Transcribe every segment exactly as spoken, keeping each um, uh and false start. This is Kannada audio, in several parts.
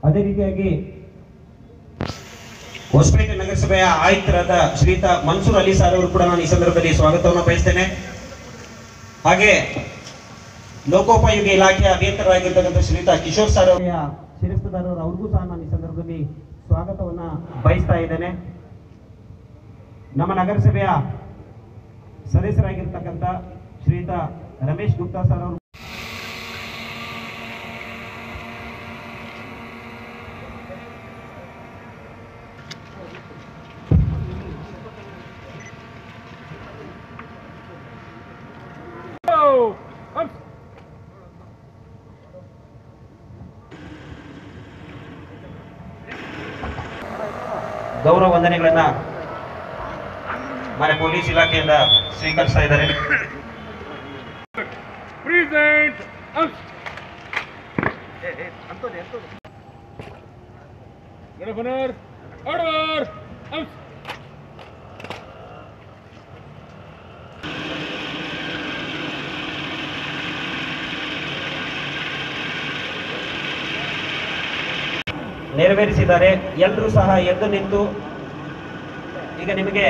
ಅದೇ ರೀತಿಯಾಗಿ ಹೊಸಪೇಟೆ ನಗರಸಭೆಯ ಆಯುಕ್ತರಾದ ಶ್ರೀಯುತ ಮನ್ಸೂರ್ ಅಲಿ ಸರ್ ಅವರು ಕೂಡ ನಾನು ಈ ಸಂದರ್ಭದಲ್ಲಿ ಸ್ವಾಗತವನ್ನು ಬಯಸ್ತೇನೆ. ಹಾಗೆ ಲೋಕೋಪಯೋಗಿ ಇಲಾಖೆಯ ಅಭಿಯಂತರಾಗಿರ್ತಕ್ಕಂಥ ಶ್ರೀಯುತ ಕಿಶೋರ್ ಸರ್ ಅವರ ಶಿರಸ್ತದಾರರು ಅವ್ರಿಗೂ ಸಹ ನಾನು ಈ ಸಂದರ್ಭದಲ್ಲಿ ಸ್ವಾಗತವನ್ನು ಬಯಸ್ತಾ ಇದ್ದೇನೆ. ನಮ್ಮ ನಗರಸಭೆಯ ಸದಸ್ಯರಾಗಿರ್ತಕ್ಕಂಥ ಶ್ರೀಯುತ ರಮೇಶ್ ಗುಪ್ತಾ ಸರ್ ಅವರು ಗೌರವ ವಂದನೆಗಳನ್ನ ಮನೆ ಪೊಲೀಸ್ ಇಲಾಖೆಯಿಂದ ಸ್ವೀಕರಿಸ್ತಾ ಇದ್ದಾರೆ. ನೆರವೇರಿಸಿದ್ದಾರೆ. ಎಲ್ಲರೂ ಸಹ ಎದ್ದು ನಿಂತು ಈಗ ನಿಮಗೆ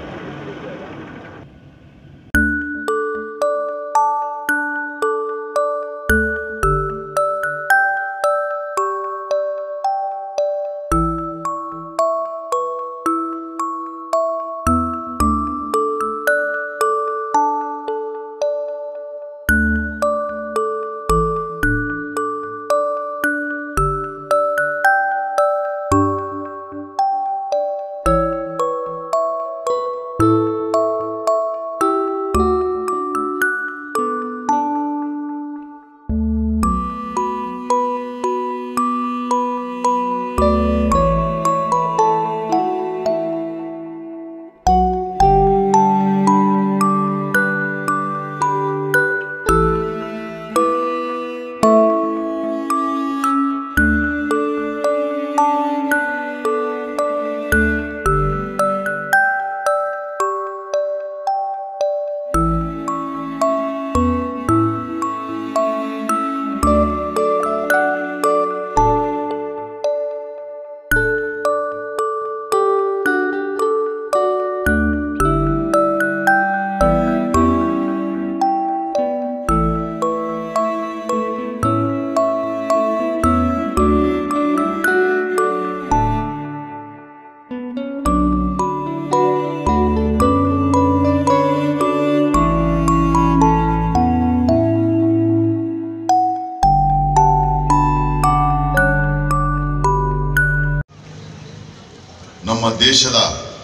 ನಮ್ಮ ದೇಶದ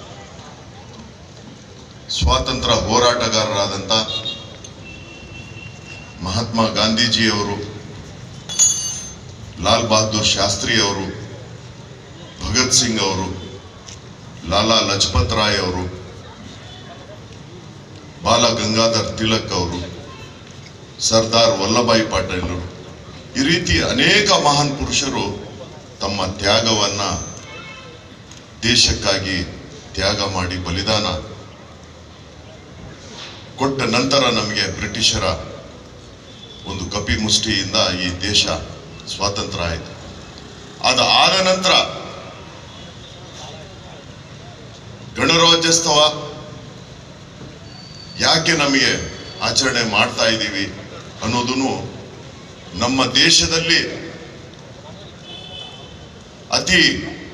ಸ್ವಾತಂತ್ರ್ಯ ಹೋರಾಟಗಾರರಾದಂಥ ಮಹಾತ್ಮ ಗಾಂಧೀಜಿಯವರು, ಲಾಲ್ ಬಹದ್ದೂರ್ ಶಾಸ್ತ್ರಿ ಅವರು, ಭಗತ್ ಸಿಂಗ್ ಅವರು, ಲಾಲಾ ಲಜಪತ್ ರಾಯ್ ಅವರು, ಬಾಲ ಗಂಗಾಧರ್ ತಿಲಕ್ ಅವರು, ಸರ್ದಾರ್ ವಲ್ಲಭಾಯಿ ಪಟೇಲ್, ಈ ರೀತಿ ಅನೇಕ ಮಹಾನ್ ಪುರುಷರು ತಮ್ಮ ತ್ಯಾಗವನ್ನ ದೇಶಕ್ಕಾಗಿ ತ್ಯಾಗ ಮಾಡಿ ಬಲಿದಾನ ಕೊಟ್ಟ ನಂತರ ನಮಗೆ ಬ್ರಿಟಿಷರ ಒಂದು ಕಪಿ ಮುಷ್ಟಿಯಿಂದ ಈ ದೇಶ ಸ್ವಾತಂತ್ರ್ಯ ಆಯಿತು. ಅದು ಆದ ನಂತರ ಗಣರಾಜ್ಯೋತ್ಸವ ಯಾಕೆ ನಮಗೆ ಆಚರಣೆ ಮಾಡ್ತಾ ಇದ್ದೀವಿ ಅನ್ನೋದನ್ನು ನಮ್ಮ ದೇಶದಲ್ಲಿ ಅತಿ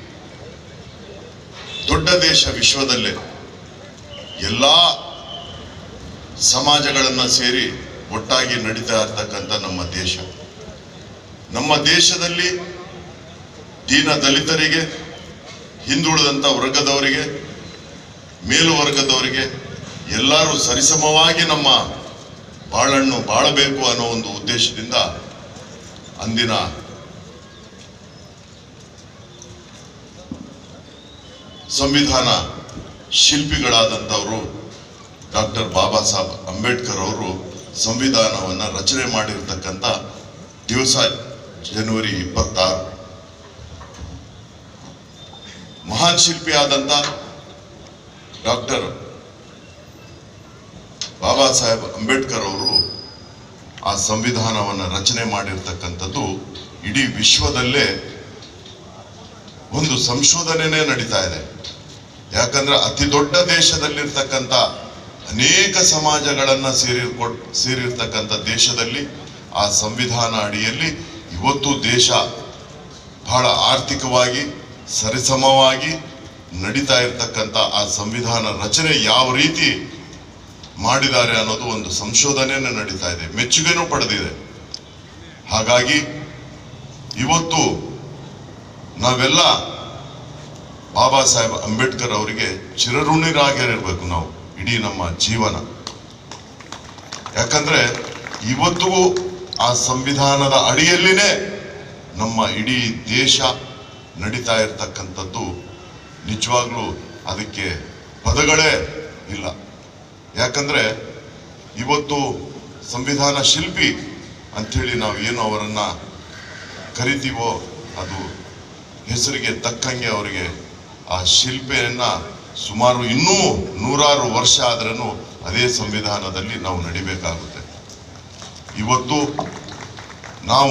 ದೊಡ್ಡ ದೇಶ ವಿಶ್ವದಲ್ಲೇ ಎಲ್ಲ ಸಮಾಜಗಳನ್ನು ಸೇರಿ ಒಟ್ಟಾಗಿ ನಡೀತಾ ಇರ್ತಕ್ಕಂಥ ನಮ್ಮ ದೇಶ. ನಮ್ಮ ದೇಶದಲ್ಲಿ ದೀನ ದಲಿತರಿಗೆ, ಹಿಂದುಳಿದಂಥ ವರ್ಗದವರಿಗೆ, ಮೇಲುವರ್ಗದವರಿಗೆ ಎಲ್ಲರೂ ಸರಿಸಮವಾಗಿ ನಮ್ಮ ಬಾಳನ್ನು ಬಾಳಬೇಕು ಅನ್ನೋ ಒಂದು ಉದ್ದೇಶದಿಂದ ಅಂದಿನ ಸಂವಿಧಾನ ಶಿಲ್ಪಿಗಳಾದಂಥವರು ಡಾಕ್ಟರ್ ಬಾಬಾ ಸಾಹೇಬ್ ಅಂಬೇಡ್ಕರ್ ಅವರು ಸಂವಿಧಾನವನ್ನು ರಚನೆ ಮಾಡಿರ್ತಕ್ಕಂಥ ದಿವಸ ಜನವರಿ ಇಪ್ಪತ್ತಾರು. ಮಹಾನ್ ಶಿಲ್ಪಿ ಆದಂಥ ಡಾಕ್ಟರ್ ಬಾಬಾ ಸಾಹೇಬ್ ಅಂಬೇಡ್ಕರ್ ಅವರು ಆ ಸಂವಿಧಾನವನ್ನು ರಚನೆ ಮಾಡಿರ್ತಕ್ಕಂಥದ್ದು ಇಡೀ ವಿಶ್ವದಲ್ಲೇ ಒಂದು ಸಂಶೋಧನೆನೇ ನಡೀತಾ ಇದೆ. ಯಾಕಂದ್ರೆ ಅತಿ ದೊಡ್ಡ ದೇಶದಲ್ಲಿರ್ತಕ್ಕಂಥ ಅನೇಕ ಸಮಾಜಗಳನ್ನ ಸೇರಿರ್ಕೊ ಸೇರಿರ್ತಕ್ಕಂಥ ದೇಶದಲ್ಲಿ ಆ ಸಂವಿಧಾನ ಅಡಿಯಲ್ಲಿ ಇವತ್ತು ದೇಶ ಬಹಳ ಆರ್ಥಿಕವಾಗಿ ಸರಿಸಮವಾಗಿ ನಡೀತಾ ಇರ್ತಕ್ಕಂಥ ಆ ಸಂವಿಧಾನ ರಚನೆ ಯಾವ ರೀತಿ ಮಾಡಿದ್ದಾರೆ ಅನ್ನೋದು ಒಂದು ಸಂಶೋಧನೆಯನ್ನು ನಡೀತಾ ಇದೆ, ಮೆಚ್ಚುಗೆನೂ ಪಡೆದಿದೆ. ಹಾಗಾಗಿ ಇವತ್ತು ನಾವೆಲ್ಲ ಬಾಬಾ ಸಾಹೇಬ್ ಅಂಬೇಡ್ಕರ್ ಅವರಿಗೆ ಚಿರಋಣಿರಾಗಿರಬೇಕು ನಾವು ಇಡೀ ನಮ್ಮ ಜೀವನ. ಯಾಕಂದ್ರೆ ಇವತ್ತಿಗೂ ಆ ಸಂವಿಧಾನದ ಅಡಿಯಲ್ಲಿನೇ ನಮ್ಮ ಇಡೀ ದೇಶ ನಡೀತಾ ಇರ್ತಕ್ಕಂಥದ್ದು. ನಿಜವಾಗ್ಲೂ ಅದಕ್ಕೆ ಪದಗಳೇ ಇಲ್ಲ. ಯಾಕಂದ್ರೆ ಇವತ್ತು ಸಂವಿಧಾನ ಶಿಲ್ಪಿ ಅಂಥೇಳಿ ನಾವು ಏನು ಅವರನ್ನ ಕರಿತೀವೋ ಅದು ಹೆಸರಿಗೆ ತಕ್ಕಂಗೆ ಅವರಿಗೆ ಆ ಶಿಲ್ಪೆಯನ್ನ ಸುಮಾರು ಇನ್ನೂ ನೂರಾರು ವರ್ಷ ಆದ್ರೂ ಅದೇ ಸಂವಿಧಾನದಲ್ಲಿ ನಾವು ನಡಿಬೇಕಾಗುತ್ತೆ. ಇವತ್ತು ನಾವು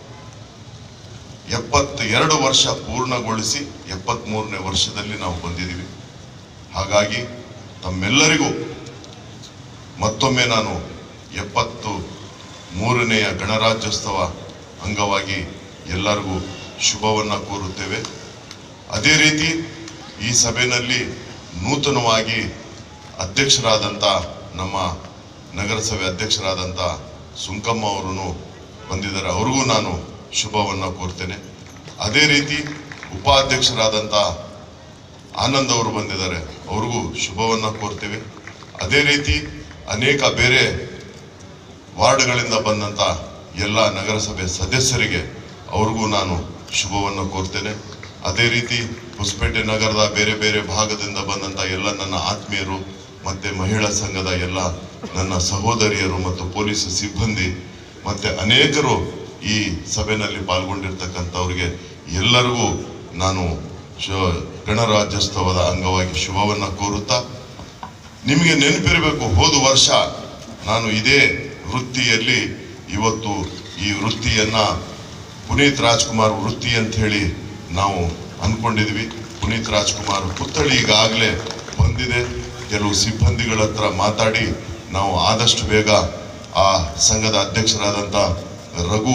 ಎಪ್ಪತ್ತ ಎರಡು ವರ್ಷ ಪೂರ್ಣಗೊಳಿಸಿ ಎಪ್ಪತ್ತ್ ಮೂರನೇ ವರ್ಷದಲ್ಲಿ ನಾವು ಬಂದಿದ್ದೀವಿ. ಹಾಗಾಗಿ ತಮ್ಮೆಲ್ಲರಿಗೂ ಮತ್ತೊಮ್ಮೆ ನಾನು ಎಪ್ಪತ್ತು ಮೂರನೆಯ ಗಣರಾಜ್ಯೋತ್ಸವ ಅಂಗವಾಗಿ ಎಲ್ಲರಿಗೂ ಶುಭವನ್ನ ಕೋರುತ್ತೇವೆ. ಅದೇ ರೀತಿ ಈ ಸಭೆಯಲ್ಲಿ ನೂತನವಾಗಿ ಅಧ್ಯಕ್ಷರಾದಂಥ ನಮ್ಮ ನಗರಸಭೆ ಅಧ್ಯಕ್ಷರಾದಂಥ ಸುಂಕಮ್ಮ ಅವರು ಬಂದಿದ್ದಾರೆ, ಅವ್ರಿಗೂ ನಾನು ಶುಭವನ್ನ ಕೋರ್ತೇನೆ. ಅದೇ ರೀತಿ ಉಪಾಧ್ಯಕ್ಷರಾದಂಥ ಆನಂದ್ ಅವರು ಬಂದಿದ್ದಾರೆ, ಅವ್ರಿಗೂ ಶುಭವನ್ನ ಕೋರ್ತೇವೆ. ಅದೇ ರೀತಿ ಅನೇಕ ಬೇರೆ ವಾರ್ಡ್ಗಳಿಂದ ಬಂದಂಥ ಎಲ್ಲ ನಗರಸಭೆ ಸದಸ್ಯರಿಗೆ ಅವ್ರಿಗೂ ನಾನು ಶುಭವನ್ನು ಕೋರ್ತೇನೆ. ಅದೇ ರೀತಿ ಹೊಸಪೇಟೆ ನಗರದ ಬೇರೆ ಬೇರೆ ಭಾಗದಿಂದ ಬಂದಂಥ ಎಲ್ಲ ನನ್ನ ಆತ್ಮೀಯರು ಮತ್ತೆ ಮಹಿಳಾ ಸಂಘದ ಎಲ್ಲ ನನ್ನ ಸಹೋದರಿಯರು ಮತ್ತು ಪೊಲೀಸ್ ಸಿಬ್ಬಂದಿ ಮತ್ತೆ ಅನೇಕರು ಈ ಸಭೆಯಲ್ಲಿ ಪಾಲ್ಗೊಂಡಿರ್ತಕ್ಕಂಥವ್ರಿಗೆ ಎಲ್ಲರಿಗೂ ನಾನು ಗಣರಾಜ್ಯೋತ್ಸವದ ಅಂಗವಾಗಿ ಶುಭವನ್ನ ಕೋರುತ್ತಾ, ನಿಮಗೆ ನೆನಪಿರಬೇಕು, ಹೋದ ವರ್ಷ ನಾನು ಇದೇ ವೃತ್ತಿಯಲ್ಲಿ ಇವತ್ತು ಈ ವೃತ್ತಿಯನ್ನ ಪುನೀತ್ ರಾಜ್ಕುಮಾರ್ ವೃತ್ತಿ ಅಂತ ಹೇಳಿ ನಾವು ಅನ್ಕೊಂಡಿದ್ವಿ. ಪುನೀತ್ ರಾಜ್ಕುಮಾರ್ ಪುತ್ಥಳಿ ಈಗಾಗಲೇ ಬಂದಿದೆ. ಕೆಲವು ಸಿಬ್ಬಂದಿಗಳ ಹತ್ರ ಮಾತಾಡಿ ನಾವು ಆದಷ್ಟು ಬೇಗ ಆ ಸಂಘದ ಅಧ್ಯಕ್ಷರಾದಂಥ ರಘು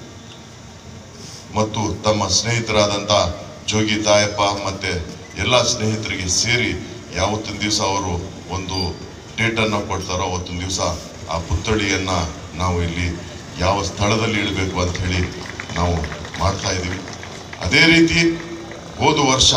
ಮತ್ತು ತಮ್ಮ ಸ್ನೇಹಿತರಾದಂಥ ಜೋಗಿ ತಾಯಪ್ಪ ಮತ್ತೆ ಎಲ್ಲ ಸ್ನೇಹಿತರಿಗೆ ಸೇರಿ ಯಾವತ್ತೊಂದು ದಿವಸ ಅವರು ಒಂದು ಡೇಟನ್ನು ಕೊಡ್ತಾರೋ ಅವತ್ತೊಂದು ದಿವಸ ಆ ಪುತ್ಥಳಿಯನ್ನ ನಾವು ಇಲ್ಲಿ ಯಾವ ಸ್ಥಳದಲ್ಲಿ ಇಡಬೇಕು ಅಂತ ಹೇಳಿ ನಾವು ಮಾಡ್ತಾ ಇದ್ದೀವಿ. ಅದೇ ರೀತಿ ಹೋದ ವರ್ಷ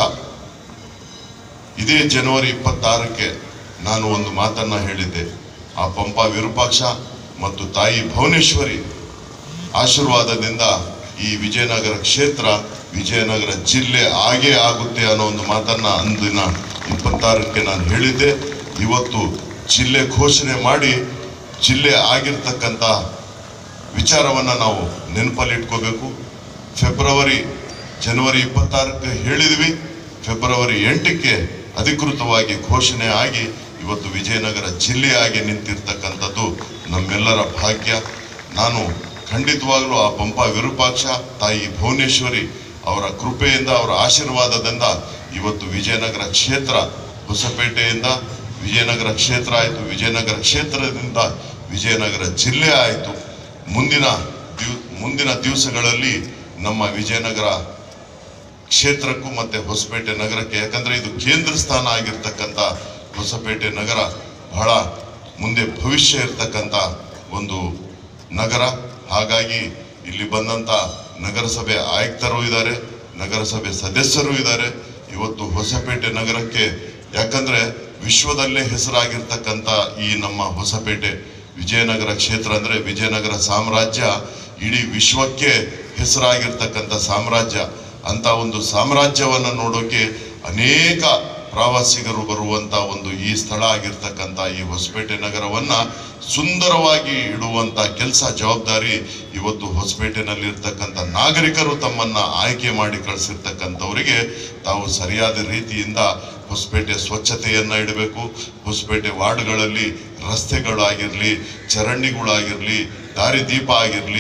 ಇದೇ ಜನವರಿ ಇಪ್ಪತ್ತಾರಕ್ಕೆ ನಾನು ಒಂದು ಮಾತನ್ನ ಹೇಳಿದ್ದೆ. ಆ ಪಂಪ ವಿರೂಪಾಕ್ಷ ಮತ್ತು ತಾಯಿ ಭುವನೇಶ್ವರಿ ಆಶೀರ್ವಾದದಿಂದ ಈ ವಿಜಯನಗರ ಕ್ಷೇತ್ರ ವಿಜಯನಗರ ಜಿಲ್ಲೆ ಆಗೇ ಆಗುತ್ತೆ ಅನ್ನೋ ಒಂದು ಮಾತನ್ನ ಅಂದಿನ ಇಪ್ಪತ್ತಾರಕ್ಕೆ ನಾನು ಹೇಳಿದ್ದೆ. ಇವತ್ತು ಜಿಲ್ಲೆ ಘೋಷಣೆ ಮಾಡಿ ಜಿಲ್ಲೆ ಆಗಿರ್ತಕ್ಕಂಥ ವಿಚಾರವನ್ನ ನಾವು ನೆನಪಲ್ಲಿ ಇಟ್ಕೋಬೇಕು. ಫೆಬ್ರವರಿ ಜನವರಿ ಇಪ್ಪತ್ತಾರಕ್ಕೆ ಹೇಳಿದ್ವಿ, ಫೆಬ್ರವರಿ ಎಂಟಕ್ಕೆ ಅಧಿಕೃತವಾಗಿ ಘೋಷಣೆ ಆಗಿ ಇವತ್ತು ವಿಜಯನಗರ ಜಿಲ್ಲೆಯಾಗಿ ನಿಂತಿರ್ತಕ್ಕಂಥದ್ದು ನಮ್ಮೆಲ್ಲರ ಭಾಗ್ಯ. ನಾನು ಖಂಡಿತವಾಗ್ಲೂ ಆ ಪಂಪ ವಿರೂಪಾಕ್ಷ ತಾಯಿ ಭುವನೇಶ್ವರಿ ಅವರ ಕೃಪೆಯಿಂದ ಅವರ ಆಶೀರ್ವಾದದಿಂದ ಇವತ್ತು ವಿಜಯನಗರ ಕ್ಷೇತ್ರ ಹೊಸಪೇಟೆಯಿಂದ ವಿಜಯನಗರ ಕ್ಷೇತ್ರ ಆಯಿತು, ವಿಜಯನಗರ ಕ್ಷೇತ್ರದಿಂದ ವಿಜಯನಗರ ಜಿಲ್ಲೆ ಆಯಿತು. ಮುಂದಿನ ದಿವ್ ಮುಂದಿನ ದಿವಸಗಳಲ್ಲಿ ನಮ್ಮ ವಿಜಯನಗರ ಕ್ಷೇತ್ರಕ್ಕೂ ಮತ್ತೆ ಹೊಸಪೇಟೆ ನಗರಕ್ಕೆ, ಯಾಕಂದ್ರೆ ಇದು ಕೇಂದ್ರ ಸ್ಥಾನ ಆಗಿರ್ತಕ್ಕಂಥ ಹೊಸಪೇಟೆ ನಗರ ಬಹಳ ಮುಂದೆ ಭವಿಷ್ಯ ಇರ್ತಕ್ಕಂಥ ಒಂದು ನಗರ. ಹಾಗಾಗಿ ಇಲ್ಲಿ ಬಂದಂತ ನಗರಸಭೆ ಆಯುಕ್ತರು ಇದ್ದಾರೆ, ನಗರಸಭೆ ಸದಸ್ಯರು ಇದ್ದಾರೆ. ಇವತ್ತು ಹೊಸಪೇಟೆ ನಗರಕ್ಕೆ, ಯಾಕಂದ್ರೆ ವಿಶ್ವದಲ್ಲೇ ಹೆಸರಾಗಿರ್ತಕ್ಕಂಥ ಈ ನಮ್ಮ ಹೊಸಪೇಟೆ ವಿಜಯನಗರ ಕ್ಷೇತ್ರ ಅಂದ್ರೆ ವಿಜಯನಗರ ಸಾಮ್ರಾಜ್ಯ ಇಡೀ ವಿಶ್ವಕ್ಕೆ ಹೆಸರಾಗಿರ್ತಕ್ಕಂಥ ಸಾಮ್ರಾಜ್ಯ. ಅಂತ ಒಂದು ಸಾಮ್ರಾಜ್ಯವನ್ನ ನೋಡೋಕೆ ಅನೇಕ ಪ್ರವಾಸಿಗರು ಬರುವಂತ ಒಂದು ಈ ಸ್ಥಳ ಆಗಿರ್ತಕ್ಕಂಥ ಈ ಹೊಸಪೇಟೆ ನಗರವನ್ನ ಸುಂದರವಾಗಿ ಇಡುವಂತ ಕೆಲಸ ಜವಾಬ್ದಾರಿ ಇವತ್ತು ಹೊಸಪೇಟೆನಲ್ಲಿ ಇರ್ತಕ್ಕಂಥ ನಾಗರಿಕರು ತಮ್ಮನ್ನ ಆಯ್ಕೆ ಮಾಡಿ ಕಳಿಸಿರ್ತಕ್ಕಂಥವರಿಗೆ ತಾವು ಸರಿಯಾದ ರೀತಿಯಿಂದ ಹೊಸಪೇಟೆ ಸ್ವಚ್ಛತೆಯನ್ನ ಇಡಬೇಕು. ಹೊಸಪೇಟೆ ವಾರ್ಡ್ಗಳಲ್ಲಿ ರಸ್ತೆಗಳಾಗಿರ್ಲಿ, ಚರಂಡಿಗಳಾಗಿರ್ಲಿ, ದಾರಿದೀಪ ಆಗಿರ್ಲಿ,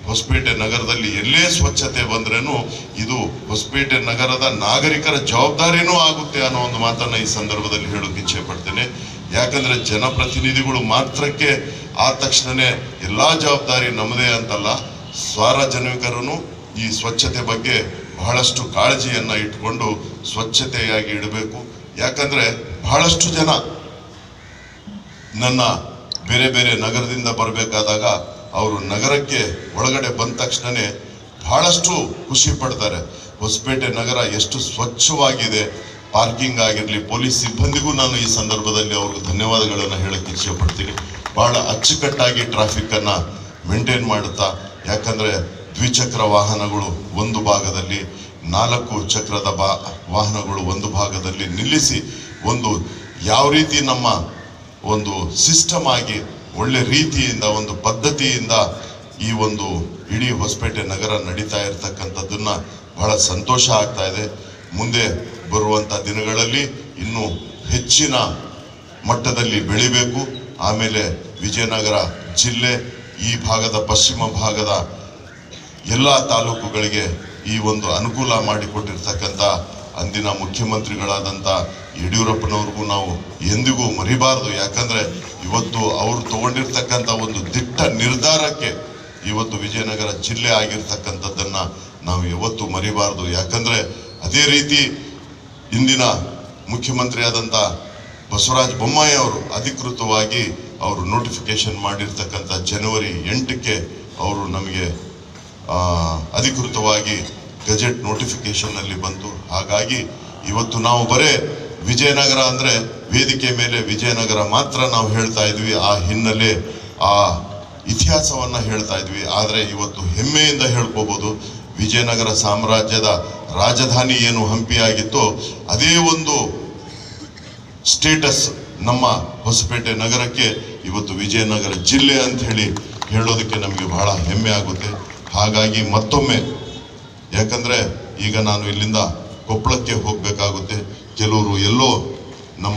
ಹೊಸಪೇಟೆ ನಗರದಲ್ಲಿ ಎಲ್ಲೇ ಸ್ವಚ್ಛತೆ ಬಂದ್ರೇನು ಇದು ಹೊಸಪೇಟೆ ನಗರದ ನಾಗರಿಕರ ಜವಾಬ್ದಾರಿನೂ ಆಗುತ್ತೆ ಅನ್ನೋ ಒಂದು ಮಾತನ್ನ ಈ ಸಂದರ್ಭದಲ್ಲಿ ಹೇಳೋಕೆ ಇಚ್ಛೆ ಪಡ್ತೇನೆ. ಯಾಕಂದ್ರೆ ಜನಪ್ರತಿನಿಧಿಗಳು ಮಾತ್ರಕ್ಕೆ ಆ ತಕ್ಷಣನೇ ಎಲ್ಲಾ ಜವಾಬ್ದಾರಿ ನಮ್ಮದೇ ಅಂತಲ್ಲ, ಸಾರ್ವಜನಿಕರು ಈ ಸ್ವಚ್ಛತೆ ಬಗ್ಗೆ ಬಹಳಷ್ಟು ಕಾಳಜಿಯನ್ನ ಇಟ್ಕೊಂಡು ಸ್ವಚ್ಛತೆಯಾಗಿ ಇಡಬೇಕು. ಯಾಕಂದ್ರೆ ಬಹಳಷ್ಟು ಜನ ನನ್ನ ಬೇರೆ ಬೇರೆ ನಗರದಿಂದ ಬರಬೇಕಾದಾಗ ಅವರು ನಗರಕ್ಕೆ ಒಳಗಡೆ ಬಂದ ತಕ್ಷಣನೇ ಬಹಳಷ್ಟು ಖುಷಿ ಪಡ್ತಾರೆ. ಹೊಸಪೇಟೆ ನಗರ ಎಷ್ಟು ಸ್ವಚ್ಛವಾಗಿದೆ, ಪಾರ್ಕಿಂಗ್ ಆಗಿರಲಿ, ಪೊಲೀಸ್ ಸಿಬ್ಬಂದಿಗೂ ನಾನು ಈ ಸಂದರ್ಭದಲ್ಲಿ ಅವ್ರಿಗೆ ಧನ್ಯವಾದಗಳನ್ನು ಹೇಳಕ್ಕೆ ಇಚ್ಛೆ ಪಡ್ತೀನಿ. ಬಹಳ ಅಚ್ಚುಕಟ್ಟಾಗಿ ಟ್ರಾಫಿಕ್ ಅನ್ನ ಮೇಂಟೈನ್ ಮಾಡುತ್ತಾ, ಯಾಕಂದ್ರೆ ದ್ವಿಚಕ್ರ ವಾಹನಗಳು ಒಂದು ಭಾಗದಲ್ಲಿ, ನಾಲ್ಕು ಚಕ್ರದ ಬಾ ವಾಹನಗಳು ಒಂದು ಭಾಗದಲ್ಲಿ ನಿಲ್ಲಿಸಿ ಒಂದು ಯಾವ ರೀತಿ ನಮ್ಮ ಒಂದು ಸಿಸ್ಟಮ್ ಆಗಿ ಒಳ್ಳೆ ರೀತಿಯಿಂದ ಒಂದು ಪದ್ಧತಿಯಿಂದ ಈ ಒಂದು ಇಡೀ ಹೊಸಪೇಟೆ ನಗರ ನಡೀತಾ ಇರತಕ್ಕಂಥದ್ದನ್ನ ಬಹಳ ಸಂತೋಷ ಆಗ್ತಾ ಇದೆ. ಮುಂದೆ ಬರುವಂಥ ದಿನಗಳಲ್ಲಿ ಇನ್ನೂ ಹೆಚ್ಚಿನ ಮಟ್ಟದಲ್ಲಿ ಬೆಳಿಬೇಕು. ಆಮೇಲೆ ವಿಜಯನಗರ ಜಿಲ್ಲೆ ಈ ಭಾಗದ ಪಶ್ಚಿಮ ಭಾಗದ ಎಲ್ಲ ತಾಲೂಕುಗಳಿಗೆ ಈ ಒಂದು ಅನುಕೂಲ ಮಾಡಿಕೊಟ್ಟಿರ್ತಕ್ಕಂಥ ಅಂದಿನ ಮುಖ್ಯಮಂತ್ರಿಗಳಾದಂಥ ಯಡಿಯೂರಪ್ಪನವ್ರಿಗೂ ನಾವು ಎಂದಿಗೂ ಮರಿಬಾರದು. ಯಾಕಂದ್ರೆ ಇವತ್ತು ಅವರು ತಗೊಂಡಿರ್ತಕ್ಕಂಥ ಒಂದು ದಿಟ್ಟ ನಿರ್ಧಾರಕ್ಕೆ ಇವತ್ತು ವಿಜಯನಗರ ಜಿಲ್ಲೆ ಆಗಿರ್ತಕ್ಕಂಥದ್ದನ್ನ ನಾವು ಯಾವತ್ತೂ ಮರಿಬಾರದು. ಯಾಕಂದ್ರೆ ಅದೇ ರೀತಿ ಇಂದಿನ ಮುಖ್ಯಮಂತ್ರಿಯಾದಂಥ ಬಸವರಾಜ ಬೊಮ್ಮಾಯಿ ಅವರು ಅಧಿಕೃತವಾಗಿ ಅವರು ನೋಟಿಫಿಕೇಶನ್ ಮಾಡಿರ್ತಕ್ಕಂಥ ಜನವರಿ ಎಂಟಕ್ಕೆ ಅವರು ನಮಗೆ ಅಧಿಕೃತವಾಗಿ ಗೆಜೆಟ್ ನೋಟಿಫಿಕೇಶನ್ ಅಲ್ಲಿ ಬಂತು. ಹಾಗಾಗಿ ಇವತ್ತು ನಾವು ಬರೇ ವಿಜಯನಗರ ಅಂದ್ರೆ ವೇದಿಕೆ ಮೇಲೆ ವಿಜಯನಗರ ಮಾತ್ರ ನಾವು ಹೇಳ್ತಾ ಇದ್ವಿ, ಆ ಹಿನ್ನೆಲೆ ಆ ಇತಿಹಾಸವನ್ನ ಹೇಳ್ತಾ ಇದ್ವಿ. ಆದರೆ ಇವತ್ತು ಹೆಮ್ಮೆಯಿಂದ ಹೇಳ್ಕೋಬಹುದು, ವಿಜಯನಗರ ಸಾಮ್ರಾಜ್ಯದ ರಾಜಧಾನಿ ಏನು ಹಂಪಿ ಆಗಿತ್ತೋ ಅದೇ ಒಂದು ಸ್ಟೇಟಸ್ ನಮ್ಮ ಹೊಸಪೇಟೆ ನಗರಕ್ಕೆ ಇವತ್ತು ವಿಜಯನಗರ ಜಿಲ್ಲೆ ಅಂತ ಹೇಳಿ ಹೇಳೋದಕ್ಕೆ ನಮಗೆ ಬಹಳ ಹೆಮ್ಮೆ ಆಗುತ್ತೆ. ಹಾಗಾಗಿ ಮತ್ತೊಮ್ಮೆ, ಯಾಕಂದ್ರೆ ಈಗ ನಾನು ಇಲ್ಲಿಂದ ಕೊಪ್ಪಳಕ್ಕೆ ಹೋಗಬೇಕಾಗುತ್ತೆ, ಕೆಲವರು ಎಲ್ಲೋ ನಮ್ಮ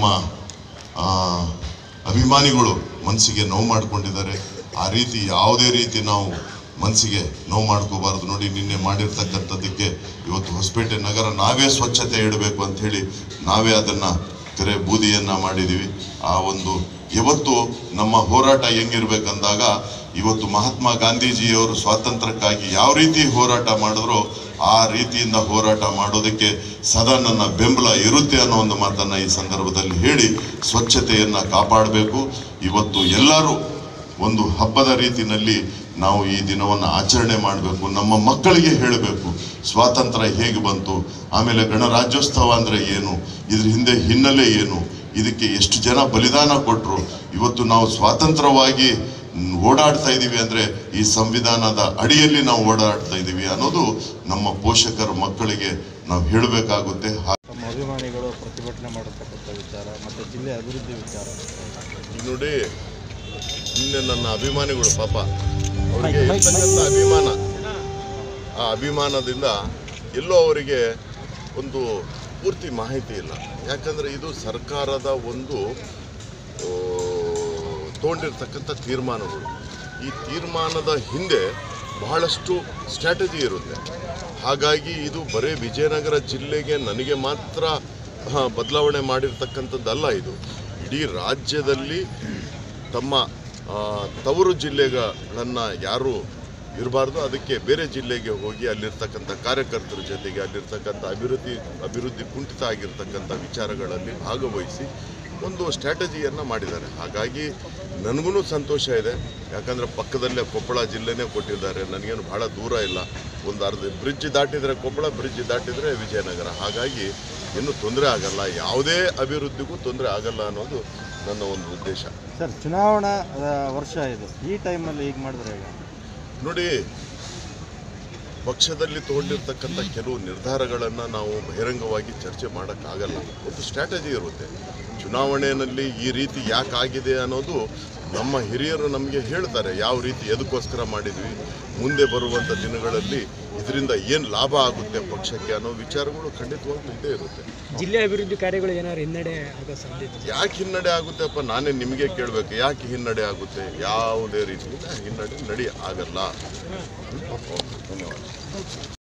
ಅಭಿಮಾನಿಗಳು ಮನಸ್ಸಿಗೆ ನೋವು ಮಾಡ್ಕೊಂಡಿದ್ದಾರೆ. ಆ ರೀತಿ ಯಾವುದೇ ರೀತಿ ನಾವು ಮನಸ್ಸಿಗೆ ನೋವು ಮಾಡ್ಕೋಬಾರ್ದು. ನೋಡಿ, ನಿನ್ನೆ ಮಾಡಿರ್ತಕ್ಕಂಥದ್ದಕ್ಕೆ ಇವತ್ತು ಹೊಸಪೇಟೆ ನಗರ ನಾವೇ ಸ್ವಚ್ಛತೆ ಇಡಬೇಕು ಅಂತ ಹೇಳಿ ನಾವೇ ಅದನ್ನ ಕೆರೆ ಬೂದಿಯನ್ನ ಮಾಡಿದೀವಿ. ಆ ಒಂದು ಇವತ್ತು ನಮ್ಮ ಹೋರಾಟ ಹೆಂಗಿರ್ಬೇಕಂದಾಗ, ಇವತ್ತು ಮಹಾತ್ಮ ಗಾಂಧೀಜಿಯವರು ಸ್ವಾತಂತ್ರ್ಯಕ್ಕಾಗಿ ಯಾವ ರೀತಿ ಹೋರಾಟ ಮಾಡಿದ್ರು ಆ ರೀತಿಯಿಂದ ಹೋರಾಟ ಮಾಡೋದಕ್ಕೆ ಸದಾ ನನ್ನ ಬೆಂಬಲ ಇರುತ್ತೆ ಅನ್ನೋ ಒಂದು ಮಾತನ್ನ ಈ ಸಂದರ್ಭದಲ್ಲಿ ಹೇಳಿ ಸ್ವಚ್ಛತೆಯನ್ನ ಕಾಪಾಡಬೇಕು. ಇವತ್ತು ಎಲ್ಲರೂ ಒಂದು ಹಬ್ಬದ ರೀತಿಯಲ್ಲಿ ನಾವು ಈ ದಿನವನ್ನು ಆಚರಣೆ ಮಾಡಬೇಕು. ನಮ್ಮ ಮಕ್ಕಳಿಗೆ ಹೇಳಬೇಕು ಸ್ವಾತಂತ್ರ್ಯ ಹೇಗೆ ಬಂತು, ಆಮೇಲೆ ಗಣರಾಜ್ಯೋತ್ಸವ ಅಂದ್ರೆ ಏನು, ಇದ್ರ ಹಿಂದೆ ಹಿನ್ನೆಲೆ ಏನು, ಇದಕ್ಕೆ ಎಷ್ಟು ಜನ ಬಲಿದಾನ ಕೊಟ್ಟರು, ಇವತ್ತು ನಾವು ಸ್ವತಂತ್ರವಾಗಿ ಓಡಾಡ್ತಾ ಇದ್ದೀವಿ ಅಂದ್ರೆ ಈ ಸಂವಿಧಾನದ ಅಡಿಯಲ್ಲಿ ನಾವು ಓಡಾಡ್ತಾ ಇದ್ದೀವಿ ಅನ್ನೋದು ನಮ್ಮ ಪೋಷಕರ ಮಕ್ಕಳಿಗೆ ನಾವು ಹೇಳಬೇಕಾಗುತ್ತೆ. ನಮ್ಮ ಅಭಿಮಾನಿಗಳು ಪ್ರತಿಭಟನೆ ಮಾಡತಕ್ಕಂಥ ವಿಚಾರ ಮತ್ತು ಜಿಲ್ಲೆ ಅಭಿವೃದ್ಧಿ ವಿಚಾರ ನೋಡಿ, ನಿನ್ನೆ ನನ್ನ ಅಭಿಮಾನಿಗಳು ಪಾಪ ಅವರಿಗೆ ಇರ್ತಕ್ಕಂಥ ಅಭಿಮಾನ, ಆ ಅಭಿಮಾನದಿಂದ ಎಲ್ಲೋ ಅವರಿಗೆ ಒಂದು ಪೂರ್ತಿ ಮಾಹಿತಿ ಇಲ್ಲ. ಯಾಕಂದರೆ ಇದು ಸರ್ಕಾರದ ಒಂದು ತಗೊಂಡಿರ್ತಕ್ಕಂಥ ತೀರ್ಮಾನಗಳು. ಈ ತೀರ್ಮಾನದ ಹಿಂದೆ ಬಹಳಷ್ಟು ಸ್ಟ್ರಾಟಜಿ ಇರುತ್ತೆ. ಹಾಗಾಗಿ ಇದು ಬರೀ ವಿಜಯನಗರ ಜಿಲ್ಲೆಗೆ ನನಗೆ ಮಾತ್ರ ಬದಲಾವಣೆ ಮಾಡಿರ್ತಕ್ಕಂಥದ್ದಲ್ಲ, ಇದು ಇಡೀ ರಾಜ್ಯದಲ್ಲಿ ತಮ್ಮ ತವರು ಜಿಲ್ಲೆಗಳನ್ನು ಯಾರು ಇರಬಾರ್ದು, ಅದಕ್ಕೆ ಬೇರೆ ಜಿಲ್ಲೆಗೆ ಹೋಗಿ ಅಲ್ಲಿರ್ತಕ್ಕಂಥ ಕಾರ್ಯಕರ್ತರ ಜೊತೆಗೆ ಅಲ್ಲಿರ್ತಕ್ಕಂಥ ಅಭಿವೃದ್ಧಿ ಅಭಿವೃದ್ಧಿ ಕುಂಠಿತ ಆಗಿರ್ತಕ್ಕಂಥ ವಿಚಾರಗಳಲ್ಲಿ ಭಾಗವಹಿಸಿ ಒಂದು ಸ್ಟ್ರಾಟಜಿಯನ್ನು ಮಾಡಿದ್ದಾರೆ. ಹಾಗಾಗಿ ನನಗೂ ಸಂತೋಷ ಇದೆ. ಯಾಕಂದರೆ ಪಕ್ಕದಲ್ಲೇ ಕೊಪ್ಪಳ ಜಿಲ್ಲೆನೇ ಕೊಟ್ಟಿದ್ದಾರೆ, ನನಗೇನು ಭಾಳ ದೂರ ಇಲ್ಲ, ಒಂದು ಅರ್ಧ ಬ್ರಿಡ್ಜ್ ದಾಟಿದರೆ ಕೊಪ್ಪಳ, ಬ್ರಿಡ್ಜ್ ದಾಟಿದರೆ ವಿಜಯನಗರ. ಹಾಗಾಗಿ ಇನ್ನೂ ತೊಂದರೆ ಆಗಲ್ಲ, ಯಾವುದೇ ಅಭಿವೃದ್ಧಿಗೂ ತೊಂದರೆ ಆಗಲ್ಲ ಅನ್ನೋದು ನನ್ನ ಒಂದು ಉದ್ದೇಶ. ಸರ್, ಚುನಾವಣಾ ವರ್ಷ ಇದು, ಈ ಟೈಮಲ್ಲಿ ಹೀಗೆ ಮಾಡಿದ್ರೆ ಹೇಗೆ? ನೋಡಿ, ಪಕ್ಷದಲ್ಲಿ ತಗೊಂಡಿರ್ತಕ್ಕಂಥ ಕೆಲವು ನಿರ್ಧಾರಗಳನ್ನು ನಾವು ಬಹಿರಂಗವಾಗಿ ಚರ್ಚೆ ಮಾಡೋಕ್ಕಾಗಲ್ಲ. ಒಂದು ಸ್ಟ್ರಾಟಜಿ ಇರುತ್ತೆ. ಚುನಾವಣೆಯಲ್ಲಿ ಈ ರೀತಿ ಯಾಕಾಗಿದೆ ಅನ್ನೋದು ನಮ್ಮ ಹಿರಿಯರು ನಮಗೆ ಹೇಳ್ತಾರೆ ಯಾವ ರೀತಿ ಎದಕ್ಕೋಸ್ಕರ ಮಾಡಿದ್ವಿ, ಮುಂದೆ ಬರುವಂಥ ದಿನಗಳಲ್ಲಿ ಇದರಿಂದ ಏನು ಲಾಭ ಆಗುತ್ತೆ ಪಕ್ಷಕ್ಕೆ ಅನ್ನೋ ವಿಚಾರಗಳು ಖಂಡಿತವಾಗ್ಲೂ ಇದ್ದೇ ಇರುತ್ತೆ. ಜಿಲ್ಲೆ ಅಭಿವೃದ್ಧಿ ಕಾರ್ಯಗಳು ಏನಾದ್ರು ಹಿನ್ನಡೆ ಆಗೋ ಸಾಧ್ಯತೆ? ಯಾಕೆ ಹಿನ್ನಡೆ ಆಗುತ್ತೆಪ್ಪ, ನಾನೇ ನಿಮಗೆ ಕೇಳಬೇಕು, ಯಾಕೆ ಹಿನ್ನಡೆ ಆಗುತ್ತೆ? ಯಾವುದೇ ರೀತಿಯಿಂದ ಹಿನ್ನಡೆ ನಡಿ ಆಗಲ್ಲ. ಧನ್ಯವಾದ.